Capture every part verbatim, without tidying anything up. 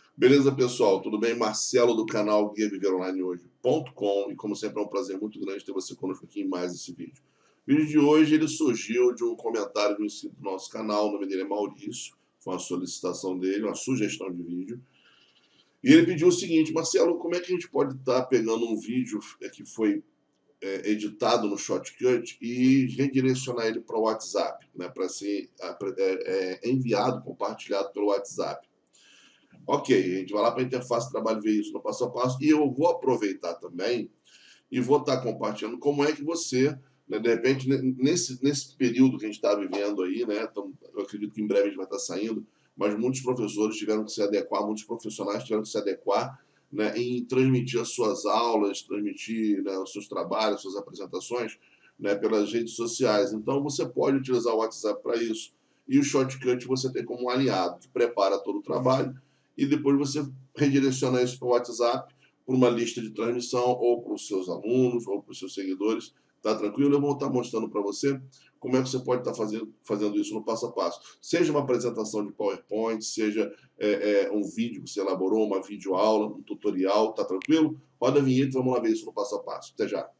Beleza, pessoal? Tudo bem? Marcelo do canal guia viver online hoje ponto com, e como sempre é um prazer muito grande ter você conosco aqui em mais esse vídeo. O vídeo de hoje ele surgiu de um comentário do inscrito do nosso canal, o nome dele é Maurício, foi uma solicitação dele, uma sugestão de vídeo. E ele pediu o seguinte: Marcelo, como é que a gente pode estar pegando um vídeo que foi é, editado no Shotcut e redirecionar ele para o WhatsApp, né, para ser é, é, enviado, compartilhado pelo WhatsApp? Ok, a gente vai lá para a interface de trabalho ver isso no passo a passo, e eu vou aproveitar também e vou estar compartilhando como é que você, né, de repente, nesse, nesse período que a gente está vivendo aí, né, então, eu acredito que em breve a gente vai estar saindo, mas muitos professores tiveram que se adequar, muitos profissionais tiveram que se adequar, né, em transmitir as suas aulas, transmitir, né, os seus trabalhos, suas apresentações, né, pelas redes sociais. Então você pode utilizar o WhatsApp para isso, e o Shotcut você tem como um aliado que prepara todo o trabalho, e depois você redireciona isso para o WhatsApp, por uma lista de transmissão, ou para os seus alunos, ou para os seus seguidores. Tá tranquilo? Eu vou estar mostrando para você como é que você pode estar fazendo, fazendo isso no passo a passo. Seja uma apresentação de PowerPoint, seja é, é, um vídeo que você elaborou, uma videoaula, um tutorial, tá tranquilo? Roda a vinheta e vamos lá ver isso no passo a passo. Até já.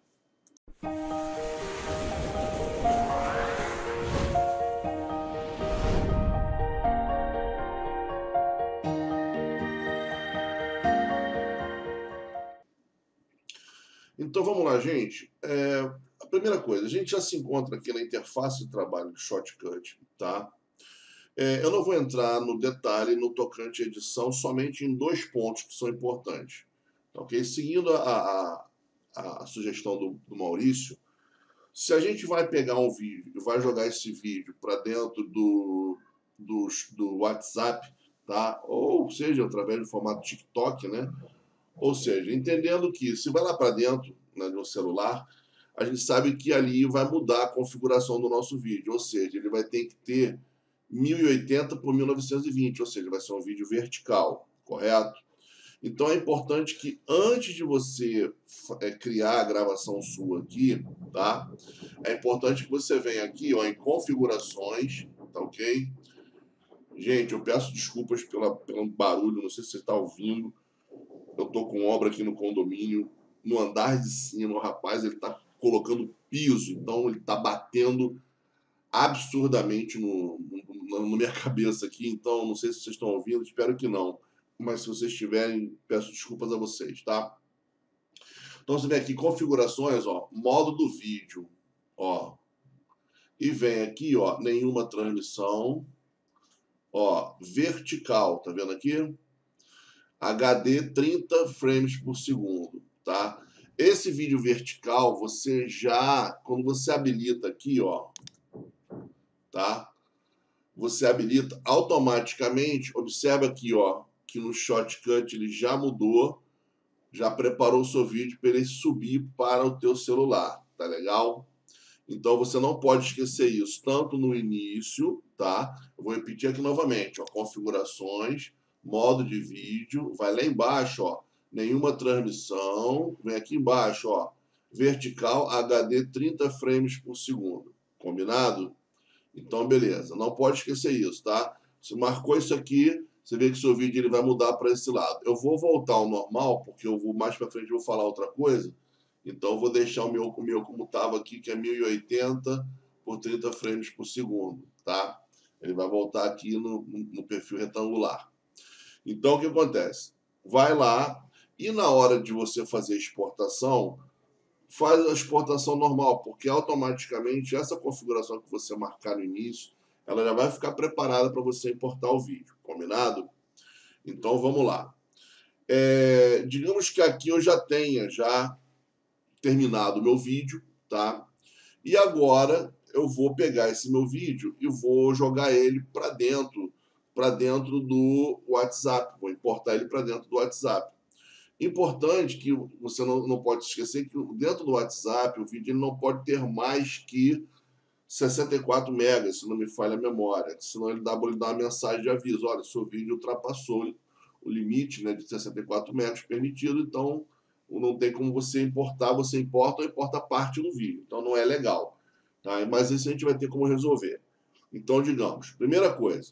Então vamos lá, gente. É, a primeira coisa, a gente já se encontra aqui na interface de trabalho do Shotcut, tá? É, eu não vou entrar no detalhe no tocante à edição, somente em dois pontos que são importantes. Ok? Seguindo a, a, a sugestão do, do Maurício, se a gente vai pegar um vídeo e vai jogar esse vídeo para dentro do, do, do WhatsApp, tá? Ou seja, através do formato TikTok, né? Ou seja, entendendo que se vai lá para dentro, né, de um celular, a gente sabe que ali vai mudar a configuração do nosso vídeo, ou seja, ele vai ter que ter mil e oitenta por mil novecentos e vinte, ou seja, vai ser um vídeo vertical, correto? Então é importante que antes de você é, criar a gravação sua aqui, tá? É importante que você venha aqui, ó, em configurações, tá ok? Gente, eu peço desculpas pela, pelo barulho, não sei se você está ouvindo. Eu tô com obra aqui no condomínio, no andar de cima, o rapaz ele tá colocando piso, então ele tá batendo absurdamente no, no, na minha cabeça aqui, então não sei se vocês estão ouvindo, espero que não, mas se vocês estiverem, peço desculpas a vocês, tá? Então você vem aqui, configurações, ó, modo do vídeo, ó, e vem aqui, ó, nenhuma transmissão, ó, vertical, tá vendo aqui? H D trinta frames por segundo, tá? Esse vídeo vertical, você já, quando você habilita aqui, ó, tá? Você habilita automaticamente, observa aqui, ó, que no Shotcut ele já mudou, já preparou o seu vídeo para ele subir para o teu celular, tá legal? Então você não pode esquecer isso, tanto no início, tá? Eu vou repetir aqui novamente, ó, configurações, modo de vídeo, vai lá embaixo, ó, nenhuma transmissão, vem aqui embaixo, ó, vertical H D trinta frames por segundo, combinado? Então beleza, não pode esquecer isso, tá? Você marcou isso aqui, você vê que seu vídeo ele vai mudar para esse lado. Eu vou voltar ao normal, porque eu vou mais para frente eu vou falar outra coisa. Então eu vou deixar o meu, o meu como estava aqui, que é mil e oitenta por trinta frames por segundo, tá? Ele vai voltar aqui no, no perfil retangular. Então o que acontece? Vai lá e na hora de você fazer a exportação, faz a exportação normal, porque automaticamente essa configuração que você marcar no início, ela já vai ficar preparada para você importar o vídeo, combinado? Então vamos lá. É, digamos que aqui eu já tenha já terminado o meu vídeo, tá? E agora eu vou pegar esse meu vídeo e vou jogar ele para dentro, para dentro do WhatsApp, vou importar ele para dentro do WhatsApp. Importante que você não, não pode esquecer que dentro do WhatsApp o vídeo ele não pode ter mais que sessenta e quatro megas, se não me falha a memória, senão ele dá, ele dá uma mensagem de aviso, olha, seu vídeo ultrapassou o limite, né, de sessenta e quatro megas permitido, então não tem como você importar, você importa ou importa parte do vídeo, então não é legal, tá? Mas isso a gente vai ter como resolver. Então, digamos, primeira coisa,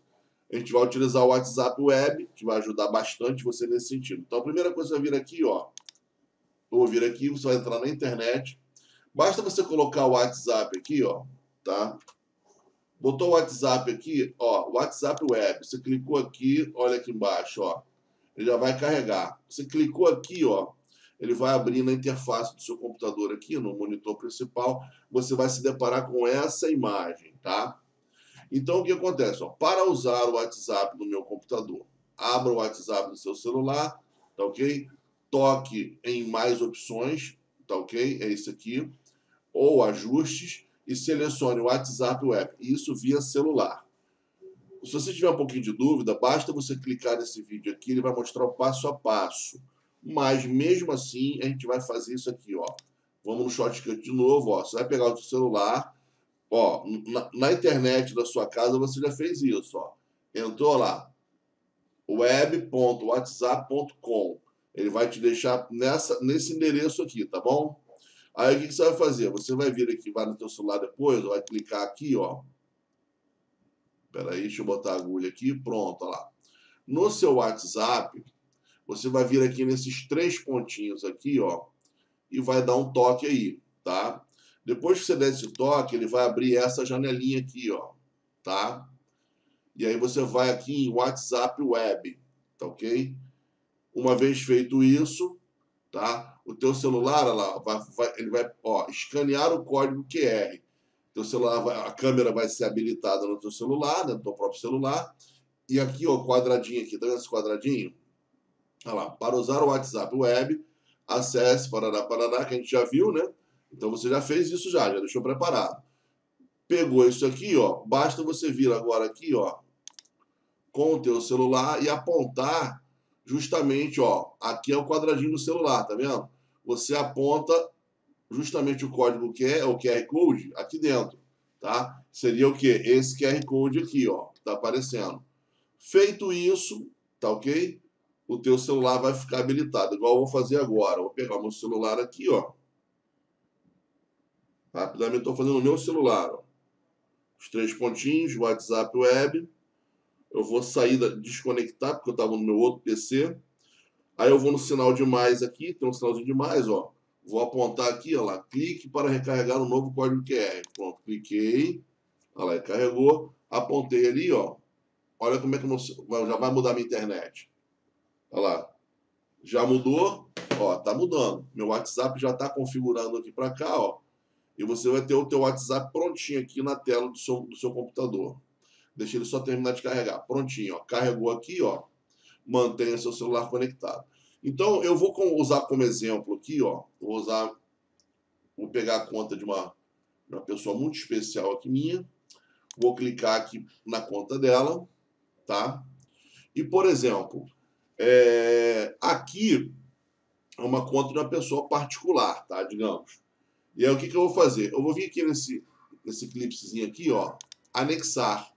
a gente vai utilizar o WhatsApp Web, que vai ajudar bastante você nesse sentido. Então, a primeira coisa vai vir aqui, ó. Eu vou vir aqui, você vai entrar na internet. Basta você colocar o WhatsApp aqui, ó, tá? Botou o WhatsApp aqui, ó, WhatsApp Web. Você clicou aqui, olha aqui embaixo, ó. Ele já vai carregar. Você clicou aqui, ó, ele vai abrir na interface do seu computador aqui, no monitor principal. Você vai se deparar com essa imagem, tá? Então, o que acontece? Ó, para usar o WhatsApp no meu computador, abra o WhatsApp no seu celular, tá ok? Toque em mais opções, tá ok? É isso aqui. Ou ajustes e selecione o WhatsApp Web. Isso via celular. Se você tiver um pouquinho de dúvida, basta você clicar nesse vídeo aqui, ele vai mostrar o passo a passo. Mas, mesmo assim, a gente vai fazer isso aqui, ó. Vamos no shortcut de novo, ó. Você vai pegar o seu celular, ó, na, na internet da sua casa você já fez isso, ó. Entrou lá, web ponto whatsapp ponto com. Ele vai te deixar nessa, nesse endereço aqui, tá bom? Aí o que você vai fazer? Você vai vir aqui, vai no teu celular depois, vai clicar aqui, ó. Espera aí, deixa eu botar a agulha aqui, pronto, ó lá. No seu WhatsApp, você vai vir aqui nesses três pontinhos aqui, ó, e vai dar um toque aí, tá? Depois que você der esse toque, ele vai abrir essa janelinha aqui, ó, tá? E aí você vai aqui em WhatsApp Web, tá ok? Uma vez feito isso, tá? O teu celular, olha lá, vai, vai, ele vai, ó, escanear o código Q R. Teu celular vai, a câmera vai ser habilitada no teu celular, né, no teu próprio celular. E aqui, ó, quadradinho aqui, tá vendo esse quadradinho? Olha lá, para usar o WhatsApp Web, acesse Paraná, Paraná, que a gente já viu, né? Então você já fez isso já, já deixou preparado. Pegou isso aqui, ó, basta você vir agora aqui, ó, com o teu celular e apontar justamente, ó, aqui é o quadradinho do celular, tá vendo? Você aponta justamente o código que é o Q R Code aqui dentro, tá? Seria o quê? Esse Q R Code aqui, ó, que tá aparecendo. Feito isso, tá ok? O teu celular vai ficar habilitado, igual eu vou fazer agora. Vou pegar o meu celular aqui, ó. Rapidamente estou fazendo o meu celular, ó. Os três pontinhos, WhatsApp Web. Eu vou sair, da, desconectar, porque eu estava no meu outro P C. Aí eu vou no sinal de mais aqui, tem um sinalzinho de mais, ó. Vou apontar aqui, ó lá, clique para recarregar o novo código Q R. Pronto, cliquei. Olha lá, carregou. Apontei ali, ó. Olha como é que eu não, já vai mudar a minha internet. Olha lá. Já mudou, ó, tá mudando. Meu WhatsApp já tá configurando aqui para cá, ó. E você vai ter o teu WhatsApp prontinho aqui na tela do seu, do seu computador. Deixa ele só terminar de carregar. Prontinho, ó. Carregou aqui, ó. Mantenha seu celular conectado. Então, eu vou usar como exemplo aqui, ó. Vou usar, vou pegar a conta de uma, uma pessoa muito especial aqui minha. Vou clicar aqui na conta dela, tá? E, por exemplo, é, aqui é uma conta de uma pessoa particular, tá? Digamos. E aí o que, que eu vou fazer? Eu vou vir aqui nesse, nesse clipezinho aqui, ó, anexar.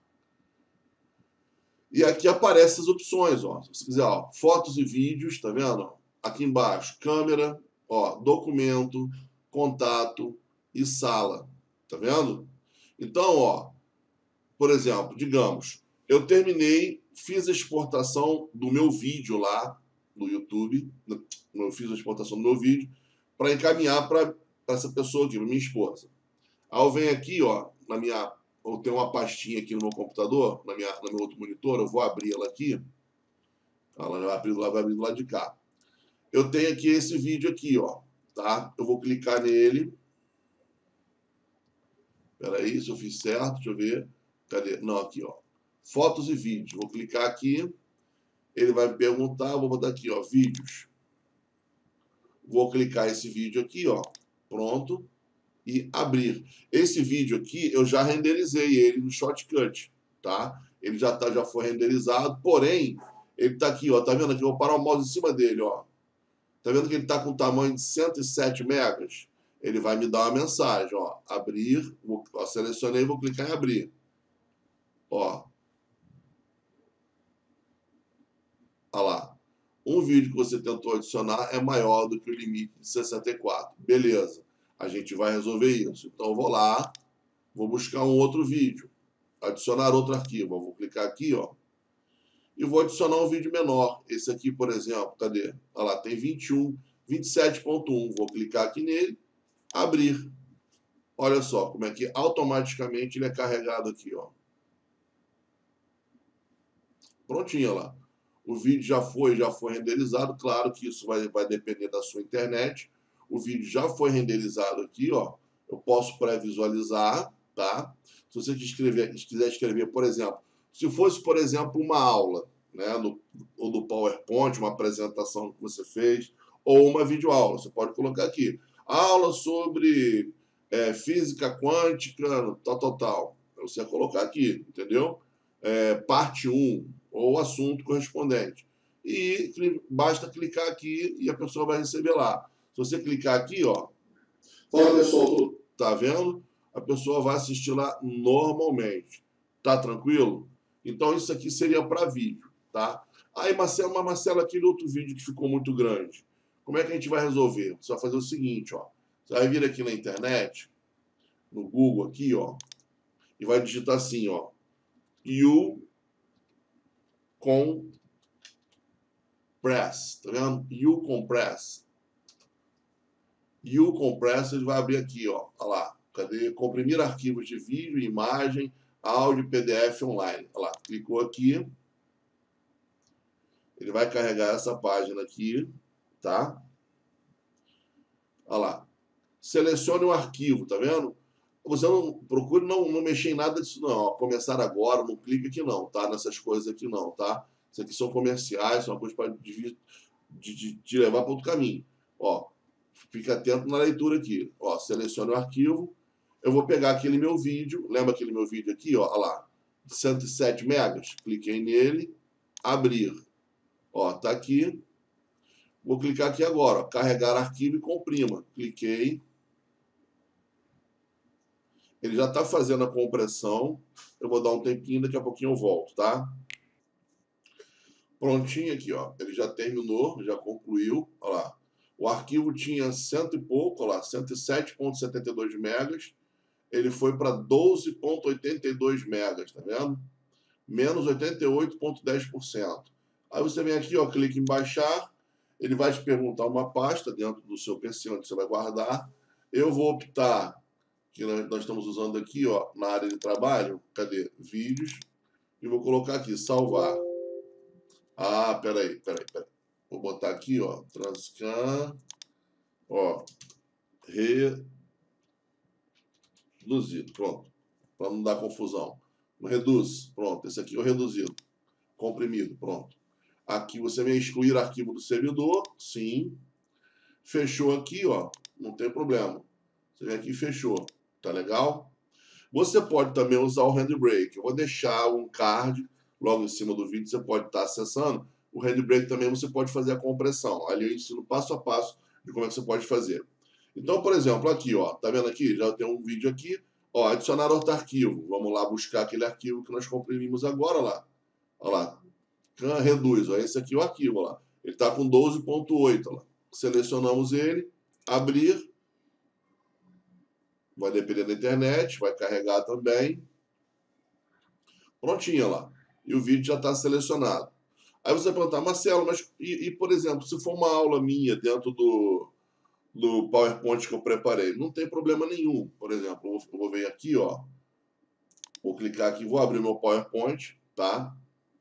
E aqui aparecem as opções, ó. Se você quiser, ó, fotos e vídeos, tá vendo? Aqui embaixo, câmera, ó, documento, contato e sala, tá vendo? Então, ó, por exemplo, digamos, eu terminei, fiz a exportação do meu vídeo lá no YouTube, eu fiz a exportação do meu vídeo para encaminhar para essa pessoa aqui, minha esposa. Aí eu venho aqui, ó, na minha, eu tenho uma pastinha aqui no meu computador, na minha, no meu outro monitor, eu vou abrir ela aqui. Ela vai abrir, ela vai abrir do lado de cá. Eu tenho aqui esse vídeo aqui, ó, tá? Eu vou clicar nele. Espera aí, se eu fiz certo, deixa eu ver. Cadê? Não, aqui, ó. Fotos e vídeos. Vou clicar aqui. Ele vai me perguntar, vou botar aqui, ó, vídeos. Vou clicar esse vídeo aqui, ó. Pronto. E abrir. Esse vídeo aqui, eu já renderizei ele no Shortcut, tá? Ele já, tá, já foi renderizado, porém, ele tá aqui, ó. Tá vendo aqui? Eu vou parar o mouse em cima dele, ó. Tá vendo que ele tá com tamanho de cento e sete megas? Ele vai me dar uma mensagem, ó. Abrir. Vou, ó, selecionei e vou clicar em abrir. Ó. Olha lá. Um vídeo que você tentou adicionar é maior do que o limite de sessenta e quatro. Beleza. A gente vai resolver isso. Então, eu vou lá, vou buscar um outro vídeo. Adicionar outro arquivo. Eu vou clicar aqui, ó. e vou adicionar um vídeo menor. Esse aqui, por exemplo, cadê? Olha lá, tem vinte e um, vinte e sete ponto um. Vou clicar aqui nele, abrir. Olha só como é que automaticamente ele é carregado aqui, ó. Prontinho lá. O vídeo já foi, já foi renderizado. Claro que isso vai, vai depender da sua internet. O vídeo já foi renderizado aqui, ó. Eu posso pré-visualizar, tá? Se você escrever, quiser escrever, por exemplo, se fosse, por exemplo, uma aula, né, no, ou do PowerPoint, uma apresentação que você fez, ou uma videoaula, você pode colocar aqui. Aula sobre é, física quântica, tal, tal, tal. Você vai colocar aqui, entendeu? É, parte um, ou assunto correspondente. E basta clicar aqui e a pessoa vai receber lá. Se você clicar aqui, ó, fala pessoal, tá vendo? A pessoa vai assistir lá normalmente. Tá tranquilo? Então isso aqui seria para vídeo, tá? Aí, Marcelo, mas Marcelo, aquele outro vídeo que ficou muito grande. Como é que a gente vai resolver? Você vai fazer o seguinte, ó. Você vai vir aqui na internet, no Google aqui, ó, e vai digitar assim, ó. You compress, tá vendo? You compress. You compress, ele vai abrir aqui, ó. Olha lá. Cadê? Comprimir arquivos de vídeo, imagem, áudio, P D F online. Olha lá. Clicou aqui. Ele vai carregar essa página aqui, tá? Olha lá. Selecione o arquivo, tá vendo? Você não procure não, não mexer em nada disso, não. Ó, começar agora, não clica aqui, não, tá? Nessas coisas aqui, não, tá? Isso aqui são comerciais, são uma coisa para te de, de, de levar para outro caminho. Ó, fica atento na leitura aqui. Ó, selecione o arquivo. Eu vou pegar aquele meu vídeo. Lembra aquele meu vídeo aqui, ó? Olha lá. cento e sete megas. Cliquei nele. Abrir. Ó, tá aqui. Vou clicar aqui agora, ó, carregar arquivo e comprima. Cliquei. Ele já está fazendo a compressão. Eu vou dar um tempinho, daqui a pouquinho eu volto, tá? Prontinho aqui, ó. Ele já terminou, já concluiu. Olha lá. O arquivo tinha cento e pouco, olha lá, cento e sete vírgula setenta e dois megas. Ele foi para doze vírgula oitenta e dois megas, tá vendo? Menos oitenta e oito vírgula dez por cento. Aí você vem aqui, ó, clica em baixar. Ele vai te perguntar uma pasta dentro do seu P C onde você vai guardar. Eu vou optar, que nós, nós estamos usando aqui, ó, na área de trabalho. Cadê? Vídeos. E vou colocar aqui, salvar. Ah, peraí, peraí, peraí. Vou botar aqui, ó, Transcan, ó, reduzido, pronto. Para não dar confusão. No reduz, pronto. Esse aqui é o reduzido. Comprimido, pronto. Aqui você vem excluir arquivo do servidor, sim. Fechou aqui, ó, não tem problema. Você vem aqui e fechou, tá legal? Você pode também usar o Handbrake. Eu vou deixar um card logo em cima do vídeo, você pode estar acessando. O Handbrake também você pode fazer a compressão. Ali eu ensino passo a passo de como é que você pode fazer. Então, por exemplo, aqui, ó, tá vendo aqui? Já tem um vídeo aqui. Ó, adicionar outro arquivo. Vamos lá buscar aquele arquivo que nós comprimimos agora lá. Olha lá. Can reduz, ó, esse aqui é o arquivo, ó lá. Ele está com doze ponto oito, ó lá. Selecionamos ele, abrir. Vai depender da internet, vai carregar também. Prontinho, ó lá. E o vídeo já está selecionado. Aí você vai perguntar, Marcelo, mas e, e, por exemplo, se for uma aula minha dentro do, do PowerPoint que eu preparei? Não tem problema nenhum. Por exemplo, eu vou, eu vou vir aqui, ó. Vou clicar aqui, vou abrir meu PowerPoint, tá?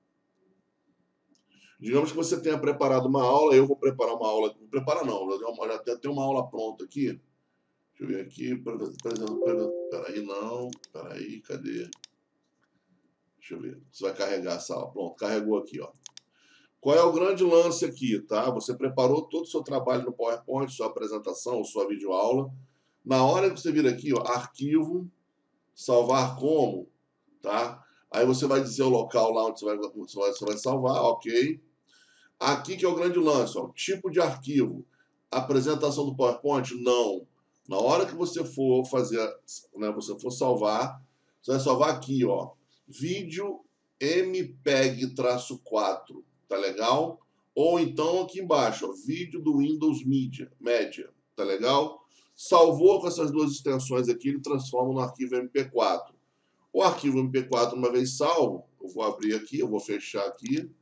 Digamos que você tenha preparado uma aula, eu vou preparar uma aula. Não prepara não, já até tem uma aula pronta aqui. Deixa eu ver aqui, por exemplo, peraí, não, peraí, cadê? Deixa eu ver, você vai carregar essa aula. Pronto, carregou aqui, ó. Qual é o grande lance aqui, tá? Você preparou todo o seu trabalho no PowerPoint, sua apresentação, sua videoaula. Na hora que você vir aqui, ó, arquivo, salvar como, tá? Aí você vai dizer o local lá onde você vai, você vai salvar, ok. Aqui que é o grande lance, ó, tipo de arquivo. Apresentação do PowerPoint? Não. Na hora que você for fazer, né, você for salvar, você vai salvar aqui, ó, vídeo M P E G quatro. Tá legal? Ou então aqui embaixo, ó, vídeo do Windows Media, Media, tá legal? Salvou com essas duas extensões aqui, ele transforma no arquivo M P quatro. O arquivo M P quatro, uma vez salvo, eu vou abrir aqui, eu vou fechar aqui,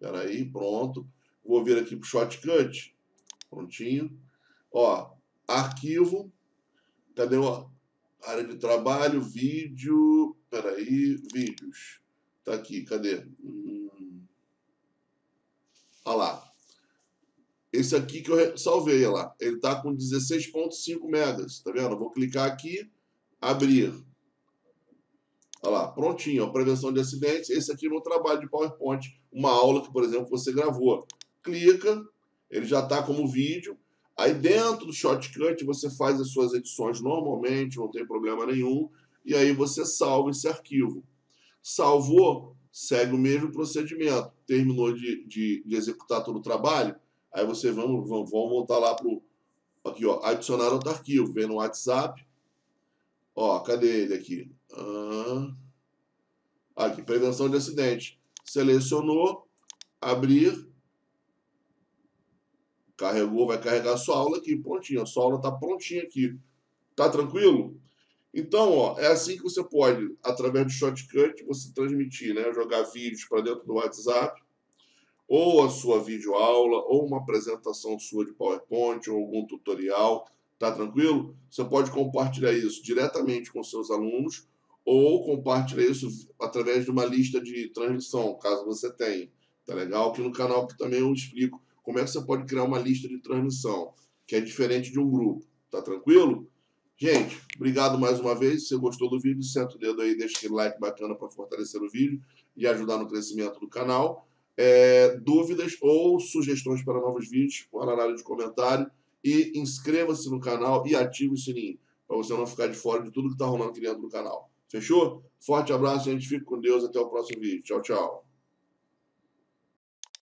Espera aí, pronto. Vou vir aqui para o Shotcut. Prontinho. Ó, arquivo. Cadê a área de trabalho? Vídeo. Espera aí, vídeos. Tá aqui, cadê? Hum. Olha lá. Esse aqui que eu salvei, olha lá. Ele tá com dezesseis ponto cinco megas. Tá vendo? Eu vou clicar aqui, abrir. Olha lá, prontinho, ó, prevenção de acidentes. Esse aqui no trabalho de PowerPoint, uma aula que, por exemplo, você gravou. Clica, ele já está como vídeo. Aí dentro do Shotcut você faz as suas edições normalmente, não tem problema nenhum. E aí você salva esse arquivo. Salvou, segue o mesmo procedimento. Terminou de, de, de executar todo o trabalho, aí você vamos, vamos, vamos voltar lá para o aqui, ó, adicionar outro arquivo. Vem no WhatsApp. Ó, cadê ele aqui? Ah, aqui, prevenção de acidente. Selecionou, abrir, carregou, vai carregar a sua aula aqui, prontinho. A sua aula está prontinha aqui. Tá tranquilo? Então, ó, é assim que você pode, através do Shotcut, você transmitir, né, jogar vídeos para dentro do WhatsApp, ou a sua videoaula, ou uma apresentação sua de PowerPoint, ou algum tutorial. Tá tranquilo? Você pode compartilhar isso diretamente com seus alunos ou compartilhar isso através de uma lista de transmissão, caso você tenha. Tá legal? Aqui no canal que também eu explico como é que você pode criar uma lista de transmissão, que é diferente de um grupo. Tá tranquilo? Gente, obrigado mais uma vez. Se você gostou do vídeo, senta o dedo aí, deixa aquele like bacana para fortalecer o vídeo e ajudar no crescimento do canal. É, dúvidas ou sugestões para novos vídeos, põe na área de comentário. E inscreva-se no canal e ative o sininho, para você não ficar de fora de tudo que está rolando aqui dentro do canal. Fechou? Forte abraço, a gente fica com Deus. Até o próximo vídeo. Tchau, tchau.